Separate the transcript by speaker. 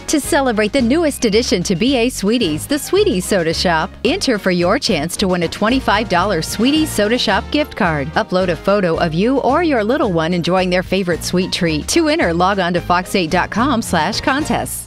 Speaker 1: To celebrate the newest addition to BA Sweeties, the Sweeties Soda Shop, enter for your chance to win a $25 Sweeties Soda Shop gift card. Upload a photo of you or your little one enjoying their favorite sweet treat. To enter, log on to fox8.com/contests.